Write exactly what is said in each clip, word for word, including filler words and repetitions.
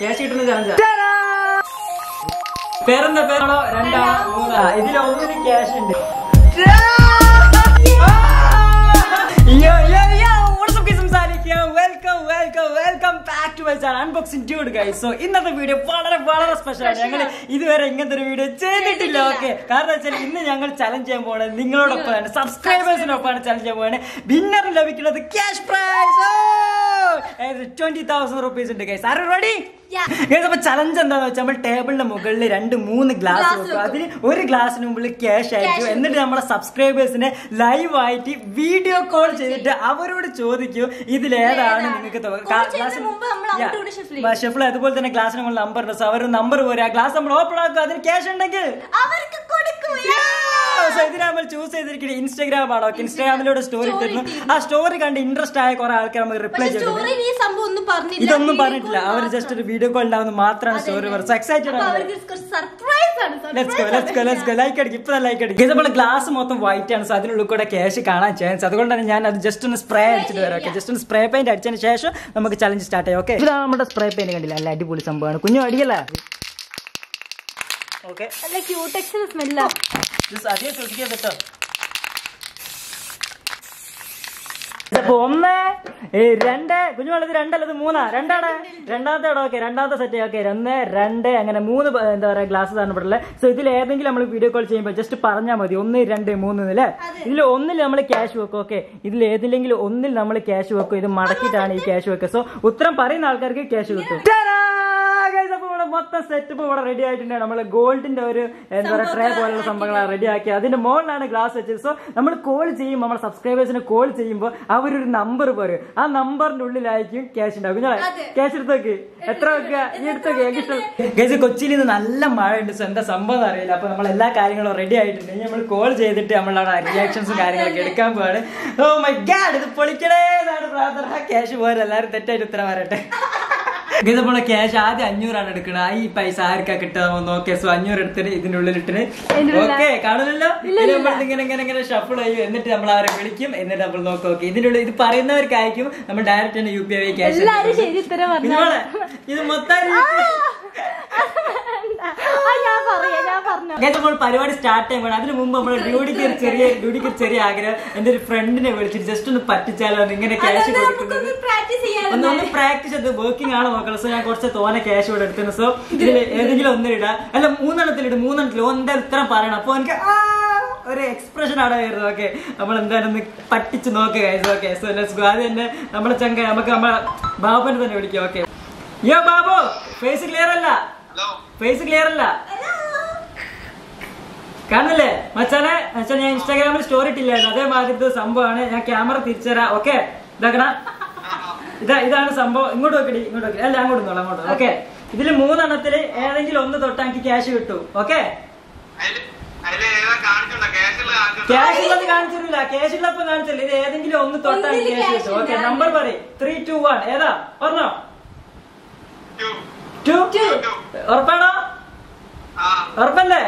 Cash കിട്ടുന്ന ചലഞ്ചാ. പേരെന്താ പേരാണോ? രണ്ടാണോ മൂന്നാ? ഇതിൽ ഒന്നിന് ക്യാഷ് ഉണ്ട്. ഇന്നത്തെ വീഡിയോ വളരെ വളരെ സ്പെഷ്യൽ ആണ്. ഞങ്ങൾ ഇതുവരെ ഇങ്ങനത്തെ ഒരു വീഡിയോ ചെയ്തിട്ടില്ല. ഓക്കെ, കാരണം വെച്ചാൽ ഇന്ന് ഞങ്ങൾ ചലഞ്ച് ചെയ്യാൻ പോകണത് നിങ്ങളോടൊപ്പമാണ്, സബ്സ്ക്രൈബേഴ്സിനൊപ്പമാണ് ചലഞ്ച് ചെയ്യാൻ പോകുന്നത്. വിന്നർ ലഭിക്കുന്നത് cash prize twenty thousand rupees ഉണ്ട് ഗൈസ്. Are you ready? അപ്പൊ ചലഞ്ച് എന്താന്ന് വെച്ചാൽ നമ്മൾ ടേബിളിന്റെ മുകളിൽ രണ്ട് മൂന്ന് ഗ്ലാസ് വെക്കും. അതിന് ഒരു ഗ്ലാസിന് മുമ്പിൽ ക്യാഷ് ആയിരിക്കും. എന്നിട്ട് നമ്മുടെ സബ്സ്ക്രൈബേഴ്സിനെ ലൈവ് ആയിട്ട് വീഡിയോ കോൾ ചെയ്തിട്ട് അവരോട് ചോദിക്കും ഇതിലേതാണ് നിങ്ങൾക്ക് ഷെഫിൾ. അതുപോലെ തന്നെ ഗ്ലാസിന് നമ്മൾ നമ്പർ ഉണ്ട്. സോ അവർ നമ്പർ പോരാ, ഗ്ലാസ് നമ്മൾ ഓപ്പൺ ആക്കുക, അതിന് ക്യാഷ് ഉണ്ടെങ്കിൽ ഇതിന് നമ്മൾ ചൂസ് ചെയ്തിരിക്കുന്നത് ഇൻസ്റ്റാഗ്രാം ആണ്. ഓക്കെ, ഇൻസ്റ്റാഗ്രാമിലൂടെ സ്റ്റോറി തരുന്നു. ആ സ്റ്റോറി കണ്ട് ഇൻട്രസ്റ്റ് ആയ കുറെ ആൾക്കാർ നമുക്ക് റിപ്ലൈ ചെയ്തു. ഇതൊന്നും പറഞ്ഞിട്ടില്ല, അവർ ജസ്റ്റ് ഒരു വീഡിയോ കോൾ ഉണ്ടാവുന്ന മാത്രമാണ് സ്റ്റോറി പറഞ്ഞത്. എക്സൈറ്റഡ് ആണ്. ലൈക്ക് അടിക്കും, ഇപ്പൊ ലൈക്ക് അടിക്കും. ഇതേപോലെ ഗ്ലാസ് മൊത്തം വൈറ്റ് ആണ്. സോ അതിനുള്ളിൽ കൂടെ ക്യാഷ് കാണാൻ ചാൻസ്. അതുകൊണ്ടാണ് ഞാൻ അത് ജസ്റ്റ് ഒന്ന് സ്പ്രേ അടിച്ചിട്ട് വരാം. ഓക്കെ, ജസ്റ്റ് ഒന്ന് സ്പ്രേ പെയിന്റ് അടിച്ചതിന് ശേഷം നമുക്ക് ചലഞ്ച് സ്റ്റാർട്ട് ചെയ്യാം. ഓക്കെ, ഇതാണ് നമ്മുടെ സ്പ്രേ പെയിന്റ്. കണ്ടില്ല, നല്ല അടിപൊളി സംഭവമാണ്. കുഞ്ഞു അടിയല്ല. ഓക്കെ, അതേ ശ്രദ്ധിക്കാൻ പറ്റോ? അപ്പൊ ഒന്ന് രണ്ട് കുഞ്ഞുള്ളത് രണ്ടല്ലത് മൂന്നാ രണ്ടാണ് രണ്ടാമത്തെ ഇടം. ഓക്കെ, രണ്ടാമത്തെ സെറ്റ്. ഓക്കെ, ഒന്ന് രണ്ട് അങ്ങനെ മൂന്ന് എന്താ പറയാ ഗ്ലാസ് ആണ് ഇവിടെ. സോ ഇതിൽ ഏതെങ്കിലും നമ്മൾ വീഡിയോ കോൾ ചെയ്യുമ്പോൾ ജസ്റ്റ് പറഞ്ഞാൽ മതി ഒന്ന് രണ്ട് മൂന്ന് അല്ലേ. ഇതിൽ ഒന്നിൽ നമ്മൾ ക്യാഷ് വെക്കും. ഓക്കെ, ഇതിൽ ഏതിലെങ്കിലും ഒന്നിൽ നമ്മൾ ക്യാഷ് വെക്കും. ഇത് മടക്കിയിട്ടാണ് ഈ ക്യാഷ് വെക്കുക. സോ ഉത്തരം പറയുന്ന ആൾക്കാർക്ക് ക്യാഷ് കിട്ടും. അപ്പൊ ഇവിടെ മൊത്തം സെറ്റപ്പ് ഇവിടെ റെഡി ആയിട്ടുണ്ട്. നമ്മൾ ഗോൾഡിന്റെ ഒരു എന്താ പറയുക ട്രേ പോലുള്ള സംഭവങ്ങളാണ് റെഡി ആക്കി. അതിന്റെ മുകളിലാണ് ഗ്ലാസ് വെച്ചത്. സോ നമ്മൾ കോൾ ചെയ്യുമ്പോൾ നമ്മുടെ സബ്സ്ക്രൈബേഴ്സിനെ കോൾ ചെയ്യുമ്പോൾ അവരൊരു നമ്പർ പറയും. ആ നമ്പറിന്റെ ഉള്ളിലായിരിക്കും ക്യാഷ് ഉണ്ടാവും. കുഞ്ഞാ ക്യാഷ് എടുത്തോക്ക്. എത്ര വെക്കുക? ഈ എടുത്തോക്ക്. കൊച്ചിയിൽ നിന്ന് നല്ല മഴ ഉണ്ട്. സോ എന്താ സംഭവം അറിയില്ല. അപ്പൊ നമ്മൾ എല്ലാ കാര്യങ്ങളും റെഡി ആയിട്ടുണ്ട്. ഇനി നമ്മൾ കോൾ ചെയ്തിട്ട് നമ്മളവിടെ റിയാക്ഷൻസും കാര്യങ്ങളൊക്കെ എടുക്കാൻ പോവാണ്. ഓ മൈ ഗാഡ്, ഇത് പൊളിക്കണേ എന്നാണ് പ്രാർത്ഥന. ക്യാഷ് പോരാ, എല്ലാവരും തെറ്റായിട്ട് ഉത്തരം വരട്ടെ. ഇതേപോലെ ക്യാഷ് ആദ്യം അഞ്ഞൂറാണ് എടുക്കണത്. ഈ പൈസ ആർക്കാ കിട്ടാൻ നോക്കിയ. സോ അഞ്ഞൂറ് എടുത്തിട്ട് ഇതിന്റെ ഉള്ളിൽ ഇട്ടിന്. ഓക്കെ, കാണുമല്ലോ. ഇങ്ങനെ ഇങ്ങനെ ഇങ്ങനെ ഷഫിൾ ചെയ്യും. എന്നിട്ട് നമ്മൾ അവരെ വിളിക്കും. എന്നിട്ട് നമ്മൾ നോക്കും. ഓക്കെ, ഇതിന്റെ ഉള്ളിൽ ഇത് പറയുന്നവർക്കായിരിക്കും നമ്മൾ ഡയറക്റ്റ് തന്നെ യു പി ഐ ക്യാഷ്. ഇത് മൊത്തം നമ്മൾ പരിപാടി സ്റ്റാർട്ട് ചെയ്യുമ്പോൾ അതിന് മുമ്പ് നമ്മൾ ഡ്യൂട്ടിക്ക് ഒരു ചെറിയ ഡ്യൂട്ടിക്ക് ഒരു ചെറിയ ആഗ്രഹം. എന്റെ ഒരു ഫ്രണ്ടിനെ വിളിച്ചിട്ട് ജസ്റ്റ് ഒന്ന് പറ്റിച്ചാലോ, ഇങ്ങനെ ക്യാഷ് കൊടുക്കുന്നത് ഒന്ന് പ്രാക്ടീസ് ചെയ്ത് വർക്കിംഗ് ആണ് നോക്കണം. സോ ഞാൻ കുറച്ച് തോനെ ക്യാഷ് ഇവിടെ എടുത്തിരുന്നു. സോ ഇതിൽ ഏതെങ്കിലും ഒന്നിലിടാം, അല്ല മൂന്നെണ്ണത്തിലിട്ട് മൂന്നെണ്ണത്തിൽ എന്താ ഉത്തരം പറയണം. അപ്പൊ എനിക്ക് ഒരു എക്സ്പ്രഷൻ ആണ് വരുന്നത്. ഓക്കെ, നമ്മൾ എന്തായാലും ഒന്ന് പറ്റിച്ച് നോക്കുക. Okay, so let's go. അത് തന്നെ നമ്മളെ ചങ്ക നമുക്ക് നമ്മളെ ബാബുവിനെ തന്നെ വിളിക്കാം. Okay, yo Babu, face clear അല്ല, ഫേസ് ക്ലിയർ അല്ല, കാണുന്നില്ലേ മച്ചാനെ? മച്ചാൻ ഞാൻ ഇൻസ്റ്റാഗ്രാമിൽ സ്റ്റോറി ഇട്ടില്ലായിരുന്നു. അതേമാതിരി സംഭവമാണ്. ഞാൻ ക്യാമറ തിരിച്ചുതരാം. ഓക്കെ, ഇതാക്കണ ഇതാ ഇതാണ് സംഭവം. ഇങ്ങോട്ട് വെക്കടി, ഇങ്ങോട്ട് വെക്കടി. അല്ല അങ്ങോട്ട് നോളാം, അങ്ങോട്ട്. ഓക്കെ, ഇതിൽ മൂന്നെണ്ണത്തില് ഏതെങ്കിലും ഒന്ന് തൊട്ടാ എനിക്ക് ക്യാഷ് കിട്ടും. ഓക്കെ, ക്യാഷ് ഉള്ളത് കാണിച്ചിട്ടില്ല, ക്യാഷ് ഉള്ളപ്പോ കാണിച്ചില്ല. ഇത് ഏതെങ്കിലും ഒന്ന് തൊട്ടാ എനിക്ക് ക്യാഷ് കിട്ടും. ഓക്കെ, നമ്പർ പറയും. ത്രീ ടു വൺ ഏതാ പറഞ്ഞോ? ടു ഉറപ്പാണോ? ഉറപ്പല്ലേ?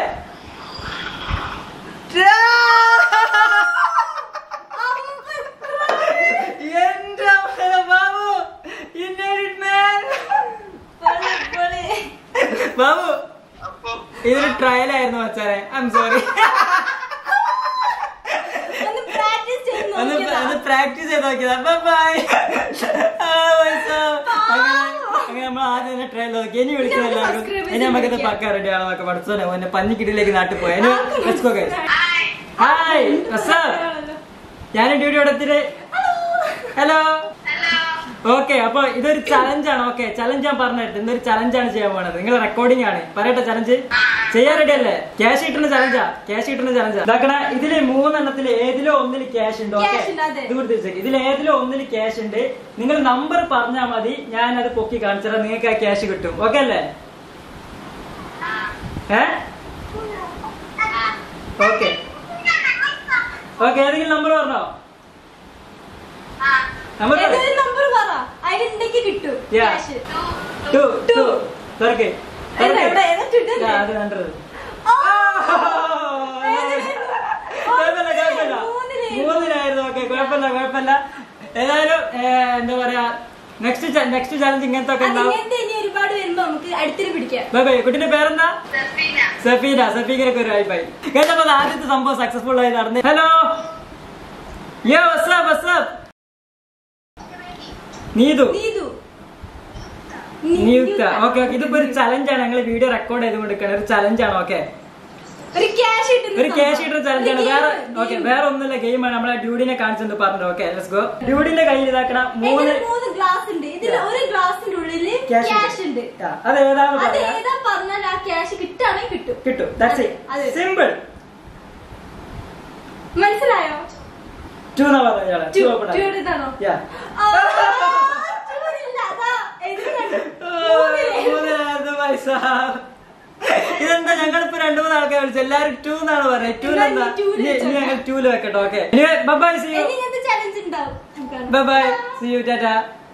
ബാബു, ഇതൊരു ട്രയൽ ആയിരുന്നു മച്ചാനെ. I'm sorry. ഒന്ന് പ്രാക്ടീസ് ചെയ്ത് നോക്കിയതാ. ബൈ. അങ്ങനെ നമ്മൾ ആദ്യം തന്നെ ട്രയൽ നോക്കി. ഇനി വിളിക്കുന്ന എല്ലാവർക്കും ഇനി നമുക്കത് പക്ക റെഡി ആണെന്നൊക്കെ പഠിച്ചോ. എന്നെ പഞ്ഞിക്കിടിയിലേക്ക് നാട്ടിൽ പോയി. ഹായ്, ഞാൻ ഡ്യൂട്ടി എടുത്തിട്ട് ഹലോ. ഓക്കെ, അപ്പൊ ഇതൊരു ചലഞ്ചാണ്. ഓക്കെ, ചലഞ്ച് ഞാൻ പറഞ്ഞിട്ട് ഇന്നൊരു ചലഞ്ചാണ് ചെയ്യാൻ പോണത്. നിങ്ങൾ റെക്കോർഡിംഗ് ആണ്. പറയട്ടെ, ചലഞ്ച് ചെയ്യാൻ റെഡി അല്ലേ? ക്യാഷ് കിട്ടുന്ന ചലഞ്ചാ, ക്യാഷ് കിട്ടുന്ന ചലഞ്ചാ. ഇതാക്കണ ഇതില് മൂന്നെണ്ണത്തില് ഏതിലോ ഒന്നിൽ ക്യാഷ് ഉണ്ട്. ഓക്കെ, ഇത് കൊടുത്തിരിച്ചേക്ക്. ഇതിൽ ഏതിലോ ഒന്നിൽ ക്യാഷ് ഉണ്ട്. നിങ്ങൾ നമ്പർ പറഞ്ഞാൽ മതി, ഞാൻ അത് പൊക്കി കാണിച്ചാൽ നിങ്ങൾക്ക് ആ ക്യാഷ് കിട്ടും. ഓക്കെ അല്ലേ? ഏ ഓക്കെ ഓക്കെ, ഏതെങ്കിലും നമ്പർ പറഞ്ഞോ? നമ്പർ മൂന്നിനായിരുന്നു. ഓക്കെ, കുഴപ്പമില്ല കുഴപ്പമില്ല. ഏതായാലും എന്താ പറയാ, നെക്സ്റ്റ് നെക്സ്റ്റ് ചാലഞ്ച് ഇങ്ങനത്തെ ഒക്കെ ഉണ്ടാവും. നമുക്ക് അടുത്തിട്ട് പിടിക്കാം. Bye bye. കുട്ടിന്റെ പേരെന്താ? സഫീന. സഫീനൊക്കെ ഒരു ബൈ ബൈ. കേട്ടപ്പോ ആദ്യത്തെ സംഭവം സക്സസ്ഫുൾ ആയി നടന്നു. ഹലോ യോ WhatsApp WhatsApp Neethu Niyuktha. Okay okay. ഇതിപ്പോ ഒരു ചലഞ്ചാണ്. ഞങ്ങൾ വീഡിയോ റെക്കോർഡ് ചെയ്തുകൊണ്ടിരിക്കുകയാണ്. ഒരു ചലഞ്ചാണ്. ഓക്കെ ഒരു ക്യാഷ് കിട്ടുന്ന ചലഞ്ചാണ്. വേറെ ഓക്കെ വേറെ ഒന്നുമില്ല, ഗെയിമാണ്. നമ്മളെ ഡ്യൂഡിനെ കാണിച്ചെന്ന് പറഞ്ഞു. Okay let's go. ഡ്യൂഡിന്റെ കയ്യിൽ ഇതാക്കണം മൂന്ന് മൂന്ന് ഗ്ലാസ് ഉണ്ട്. ഇതിൽ ഒരു ഗ്ലാസിന്റെ ഉള്ളിൽ ക്യാഷ് ഉണ്ട്. അത് ഏതാണെന്ന് പറഞ്ഞാൽ ആ ക്യാഷ് കിട്ടുകയാണെങ്കിൽ കിട്ടും കിട്ടും. That's it. സിമ്പിൾ. മനസ്സിലായോ? ടു എന്നാ പറഞ്ഞാണ്. ടു ഓപ്പൺ ആണ്. ഇതാണോ? യാ ഇതെന്താ ഞങ്ങളിപ്പോ രണ്ടു മൂന്ന് ആൾക്കാർ വിളിച്ചു. എല്ലാരും ടൂ എന്നാണ് പറയുന്നത്. ടൂ എന്താ ഇനി ഞങ്ങൾ ടൂല് വെക്കട്ടെ. Okay bye see you. Bye bye see you tata.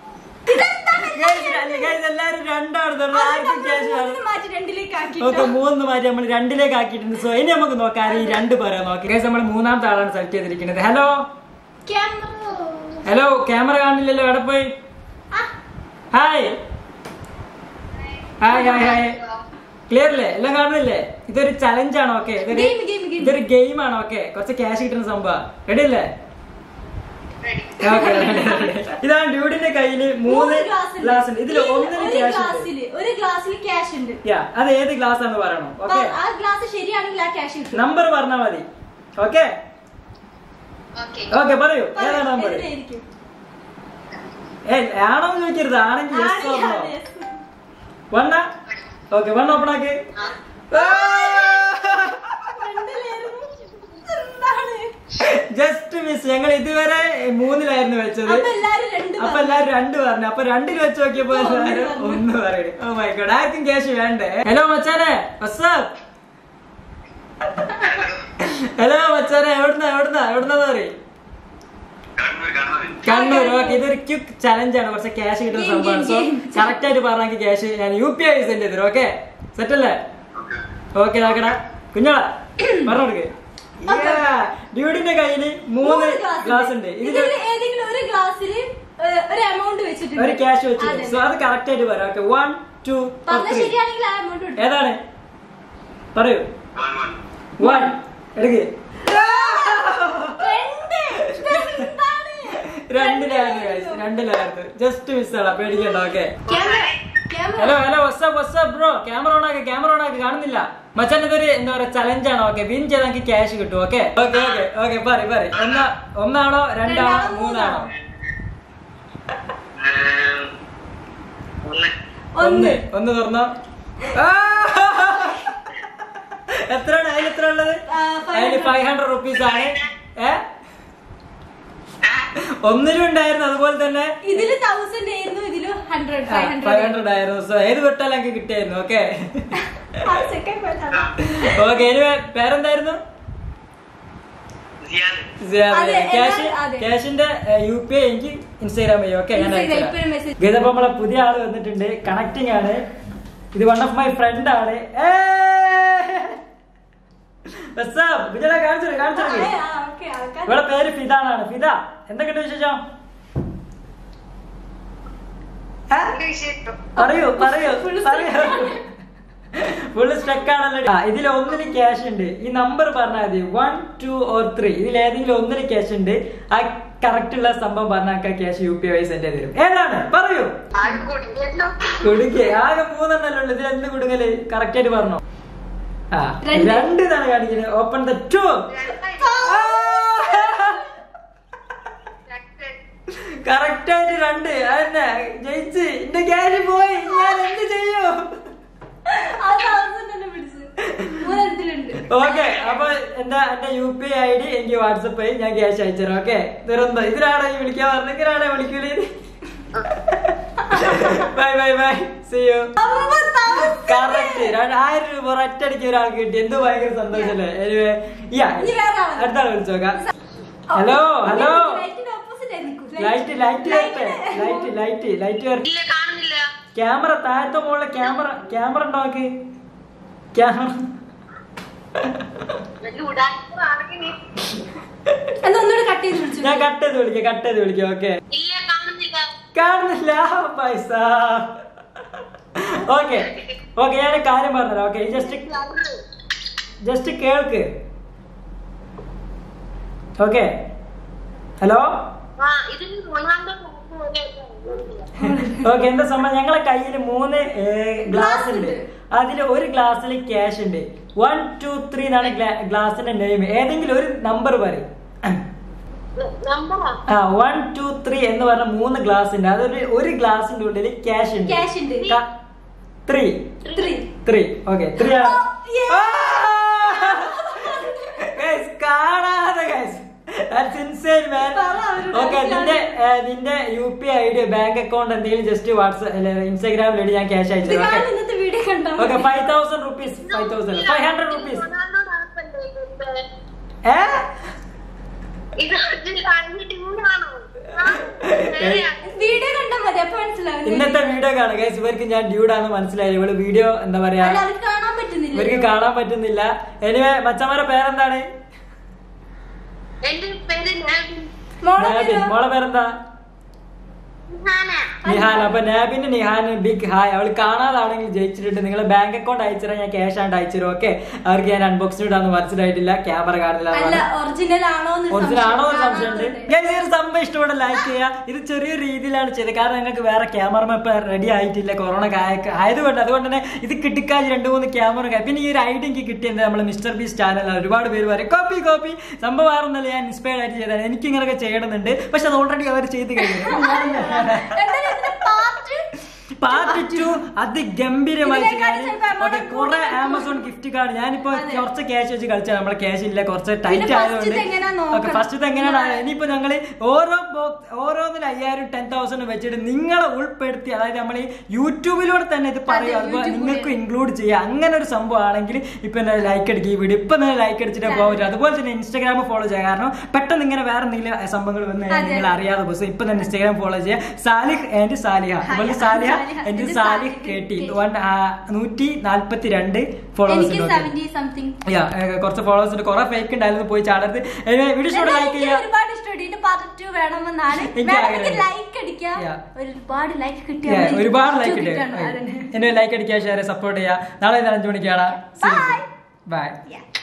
എല്ലാരും രണ്ടാണ്. ഓക്കെ മൂന്ന് മാറ്റി നമ്മൾ രണ്ടിലേക്ക് ആക്കിയിട്ടുണ്ട്. സോ ഇനി നമുക്ക് നോക്കാം ഈ രണ്ട് പറയാൻ നോക്കി. ഗൈസ് നമ്മൾ മൂന്നാമത്തെ ആളാണ് സെലക്ട് ചെയ്തിരിക്കുന്നത്. ഹലോ ഹലോ ക്യാമറ കാണില്ലല്ലോ, എവിടെ പോയി? Hi hi hi hi. Clear അല്ലേ? എല്ലാം കാണുന്നില്ലേ? ഇതൊരു ചലഞ്ചാണ്. ഓക്കെ ഇതൊരു ഇതൊരു ഗെയിമാണ്. ഓക്കെ കുറച്ച് ക്യാഷ് കിട്ടുന്ന സംഭവം. റെഡി അല്ലേ? ഇതാണ് ഡ്യൂഡിന്റെ കയ്യില് മൂന്ന് ഗ്ലാസ് ഉണ്ട്. ഇതിൽ ഒന്നിന് ക്യാഷ് ഉണ്ട്. അത് ഏത് ഗ്ലാസ് ആണെന്ന് പറയണം. ഓക്കെ നമ്പർ പറഞ്ഞാൽ മതി. ഓക്കെ ഓക്കെ പറയൂ ഏതാണ് നമ്പർ? ഏ ആണോന്ന് ചോദിക്കരുത്. ആണെങ്കിൽ യെസ് പറഞ്ഞോ. വണ്ണ ഓക്കെ വൺ ഓപ്പൺ ആക്കി. Just miss. ഞങ്ങൾ ഇതുവരെ മൂന്നിലായിരുന്നു വെച്ചത്. അപ്പൊ എല്ലാരും രണ്ട് പറഞ്ഞു. അപ്പൊ രണ്ടിൽ വെച്ച് നോക്കിയപ്പോ എല്ലാരും ഒന്ന് പറയണേ. Oh my God. ആർക്കും ക്യാഷ് വേണ്ടേ? ഹലോ മച്ചാനെ വാട്സ്ആപ്പ്. ഹലോ മച്ചാനെ എവിടുന്ന എവിടുന്ന എവിടുന്ന പറയും? കണ്ണൂർ. ഓക്കെ ഇതൊരു ക്വിക്ക് ചലഞ്ചാണ്. കുറച്ച് ക്യാഷ് കിട്ടുന്ന സംഭവമാണ്. സോ കറക്റ്റ് ആയിട്ട് പറഞ്ഞാൽ ക്യാഷ് ഞാൻ യു പി ഐ സെൻഡ് ചെയ്തു. ഓക്കെ സെറ്റ് അല്ലേ? ഓക്കെ നോക്കടാ കുഞ്ഞോളാ പറഞ്ഞു കൊടുക്ക്. ഡ്യൂഡിന്റെ കയ്യില് മൂന്ന് ഗ്ലാസ് ഉണ്ട്. ഇതിൽ ഒരു ക്യാഷ് വെച്ചിട്ടുണ്ട്. സോ അത് കറക്റ്റ് ആയിട്ട് പറയാം. ഓക്കെ വൺ ടു ത്രീ ഏതാണ് പറയൂ. വൺ എടുക്ക്. രണ്ടിലായിരുന്നു രണ്ടിലായിരുന്നു. ജസ്റ്റ് മിസ്സാണ്. പേടിക്കണ്ട. Okay hello hello WhatsApp WhatsApp bro. Camera on ആക്കി ക്യാമറ ഓൺ ആക്കി. കാണുന്നില്ല മച്ചാൻ. ഇതൊരു എന്താ പറയാ ചലഞ്ചാണ്. ഓക്കെ വിൻ ചെയ്താൽ എനിക്ക് ക്യാഷ് കിട്ടും. ഓക്കെ ഓക്കെ ഓക്കെ ഓക്കെ പറ പറ. ഒന്നാ ഒന്നാണോ രണ്ടാണോ മൂന്നാണോ? ഒന്ന്. ഒന്ന് തുറന്നോ. എത്രയാണ് അതിൽ? എത്ര ഉള്ളത്? അതിൽ ഫൈവ് ഹൺഡ്രഡ് റുപ്പീസ് ആണ്. ഏ ഒന്നിലും ഉണ്ടായിരുന്നു. അതുപോലെ തന്നെ ഇതില് തൗസൻഡ് ആയിരുന്നു. ഇതിലും ഹൺഡ്രഡ് ഫൈവ് ഹൺഡ്രഡ് ആയിരുന്നു. സോ ഏത് വിട്ടാലും എനിക്ക് കിട്ടിയായിരുന്നു. ഓക്കെ ഓക്കെ എനിവേ പേരെന്തായിരുന്നു? ക്യാഷ് ക്യാഷിന്റെ യു പി ഐ എനിക്ക് ഇൻസ്റ്റാഗ്രാം വഴി. ഓക്കെ ഞാൻ ഗതപ്പോ നമ്മളെ പുതിയ ആള് വന്നിട്ടുണ്ട്. കണക്ടിങ് ആണ്. ഇത് വൺ ഓഫ് മൈ ഫ്രണ്ട് ആണ്. കാണിച്ചു കാണിച്ചു. ഇവിടെ പേര് ഫിദാണ്. ഫിദ എന്തൊക്കെയുണ്ട് വിശേഷം? പറയൂ പറയൂ പറയൂ. ഫുള്ള് സ്റ്റക്ക് ആണല്ലോ. ഇതിൽ ഒന്നിന് ക്യാഷ് ഉണ്ട്. ഈ നമ്പർ പറഞ്ഞാൽ മതി. One two or three. ഇതിൽ ഏതെങ്കിലും ഒന്നിന് ക്യാഷ് ഉണ്ട്. ആ കറക്റ്റ് ഉള്ള സംഭവം പറഞ്ഞാൽ cash U P I send ചെയ്ത് തരും. ഏതാണ് പറയൂ. കുടുങ്ങി. ആകെ മൂന്നെണ്ണല്ലോ ഉള്ളു. ഇതിൽ എന്ത് കുടുങ്ങല്? കറക്റ്റ് ആയിട്ട് പറഞ്ഞോ. ആ രണ്ട് ഇതാണ് കാണിക്കുന്നത്. Open the two. കറക്റ്റ് ആയിട്ട് രണ്ട്. അതന്നെ ജയിച്ച്. എന്റെ ക്യാഷ് പോയി. ഞാൻ എന്ത് ചെയ്യൂ? ഓക്കെ അപ്പൊ എന്താ എന്റെ U P I I D എനിക്ക് വാട്സപ്പ് ആയി ഞാൻ ക്യാഷ് അയച്ചുതരാം. ഓക്കെ തീർന്നോ? ഇതിലാണോ ഈ വിളിക്കാൻ പറഞ്ഞ? ഇതിലാണോ വിളിക്കൂലേ? Bye bye bye see you. Correct ആയിരം രൂപ ഒറ്റയടിക്ക് ഒരാൾക്ക് കിട്ടി. എന്ത് ഭയങ്കര സന്തോഷല്ലേ? അടുത്ത ആൾ വിളിച്ചോക്കാം. ഹലോ ഹലോ ലൈറ്റ് ലൈറ്റ് വരട്ടെ. ലൈറ്റ് ലൈറ്റ് ലൈറ്റ് വരട്ടെ. ക്യാമറ താഴത്തെ മുകളിലെ ക്യാമറ ക്യാമറ ഉണ്ടോ? നോക്ക് ക്യാമറ. ഞാൻ കട്ട് ചെയ്ത് വിളിക്കാം കട്ട് ചെയ്ത് വിളിക്കാം. ഓക്കെ കാണുന്നില്ല പൈസ. ഓക്കെ ഓക്കെ ഞാൻ കാര്യം പറഞ്ഞുതരാം. ഓക്കെ ജസ്റ്റ് ജസ്റ്റ് കേൾക്ക്. ഓക്കെ ഹലോ ഓക്കെ എന്താ സംഭവം, ഞങ്ങളെ കയ്യിൽ മൂന്ന് ഗ്ലാസ് ഉണ്ട്. അതിൽ ഒരു ഗ്ലാസ്സിൽ ക്യാഷ് ഉണ്ട്. വൺ ടു ത്രീ എന്നാണ് ഗ്ലാസിന്റെ നെയിം. ഏതെങ്കിലും ഒരു നമ്പർ പറയും. ആ വൺ ടു ത്രീ എന്ന് പറഞ്ഞ മൂന്ന് ഗ്ലാസ് ഉണ്ട്. അതൊരു ഒരു ഗ്ലാസിന്റെ ഉള്ളിൽ ക്യാഷ് ഉണ്ട്. ത്രീ ത്രീ ഓക്കെ ത്രീ ആണ് കാണാതെ നിന്റെ നിന്റെ U P I D bank account എന്തെങ്കിലും ജസ്റ്റ് വാട്സ്ആപ്പ് ഇൻസ്റ്റാഗ്രാമിൽ ഞാൻ ക്യാഷ് അയച്ചു. Okay five thousand rupees five thousand five hundred rupees ഏ ഇന്നത്തെ വീഡിയോ കാണുക ഗൈസ്. ഇവർക്ക് ഞാൻ ഡ്യൂഡാന്ന് മനസ്സിലായി. ഇവള് വീഡിയോ എന്താ പറയാ ഇവർക്ക് കാണാൻ പറ്റുന്നില്ല. എനിവേ മച്ചന്മാരുടെ പേരെന്താണ്? മോളെ പേരെന്താ? നിഹാൻ. അപ്പൊ നാബിന്റെ നിഹാൻ ബിഗ് ഹായ്. അവള് കാണാതാണെങ്കിൽ ജയിച്ചിട്ടുണ്ട്. നിങ്ങളെ ബാങ്ക് അക്കൗണ്ട് അയച്ചുതരാം, ഞാൻ ക്യാഷ് ആണ്ട് അയച്ചുതരും. ഓക്കെ അവർക്ക് ഞാൻ അൺബോക്സിംഗ് ഇടാന്ന് മനസ്സിലായിട്ടില്ല, ക്യാമറ കാണുന്നില്ല. ഒറിജിനൽ ആണോ എന്ന് സംശയമുണ്ട്. ഞാൻ ഈ ഒരു സംഭവം ഇഷ്ടപ്പെട്ട ലൈക്ക് ചെയ്യുക. ഇത് ചെറിയൊരു രീതിയിലാണ് ചെയ്തത്, കാരണം നിങ്ങൾക്ക് വേറെ ക്യാമറ ഇപ്പൊ റെഡി ആയിട്ടില്ല കൊറോണ ആയതുകൊണ്ട്. അതുകൊണ്ട് തന്നെ ഇത് കിട്ടിക്കാൻ രണ്ട് മൂന്ന് ക്യാമറ. പിന്നെ ഈ ഒരു ഐഡിയ എനിക്ക് കിട്ടിയത് നമ്മളെ മിസ്റ്റർ ബീസ് ചാനലാണ്. ഒരുപാട് പേര് പറയും കോപ്പി കോപ്പി. സംഭവം ആണെന്നല്ല, ഞാൻ ഇൻസ്പയർഡ് ആയിട്ട് ചെയ്തതാണ്. എനിക്ക് ഇങ്ങനെയൊക്കെ ചെയ്യണമെന്നുണ്ട്, പക്ഷെ അത് ഓൾറെഡി അവർ ചെയ്ത് കഴിഞ്ഞു. പാർട്ട് ടു അതിഗംഭീരമായി കുറെ ആമസോൺ ഗിഫ്റ്റ് കാർഡ്. ഞാനിപ്പോ കുറച്ച് ക്യാഷ് വെച്ച് കളിച്ചാൽ നമ്മളെ ക്യാഷ് ഇല്ല, കുറച്ച് ടൈറ്റ് ആയതുകൊണ്ട്. ഓക്കെ ഫസ്റ്റ് എങ്ങനെയാണ് ഇനിയിപ്പോ ഞങ്ങള് ഓരോ ഓരോന്നിൽ അയ്യായിരം ടെൻ തൗസൻഡ് വെച്ചിട്ട് നിങ്ങളെ ഉൾപ്പെടുത്തി, അതായത് നമ്മൾ ഈ യൂട്യൂബിലൂടെ തന്നെ ഇത് പറയും, അതുപോലെ നിങ്ങൾക്ക് ഇൻക്ലൂഡ് ചെയ്യാം. അങ്ങനെ ഒരു സംഭവം ആണെങ്കിൽ ഇപ്പൊ എന്താ ലൈക്ക് അടിക്കുക, ഈ വീഡിയോ ഇപ്പൊ തന്നെ ലൈക്ക് അടിച്ചിട്ട് പോകാൻ. അതുപോലെ തന്നെ ഇൻസ്റ്റാഗ്രാം ഫോളോ ചെയ്യാം, കാരണം പെട്ടെന്ന് ഇങ്ങനെ വേറെ എന്തെങ്കിലും സംഭവങ്ങൾ വന്ന് നിങ്ങൾ അറിയാതെ ബസ് ഇപ്പൊ തന്നെ ഇൻസ്റ്റാഗ്രാം ഫോളോ ചെയ്യാം. സാലിഹ് ആൻഡ് സാലിഹ, അതുപോലെ സാലിഹ എന്റെ സാലിഹ് കേട്ടി നൂറ്റി നാല്പത്തി രണ്ട് ഫോളോവേഴ്സ് ഉണ്ട്. കുറച്ച് ഫോളോവേഴ്സ് ഉണ്ട്, കുറെ ഫേക്ക് ഉണ്ടായിരുന്നു, പോയി ചാടരുത്. വീഡിയോ ലൈക്ക് ചെയ്യുക. ഒരുപാട് ലൈക്ക് കിട്ടുക, എന്നെ ലൈക്ക് അടിക്കുക, ഷെയർ സപ്പോർട്ട് ചെയ്യുക. നാളെ അഞ്ചു മണിക്കാണ്. ബൈ.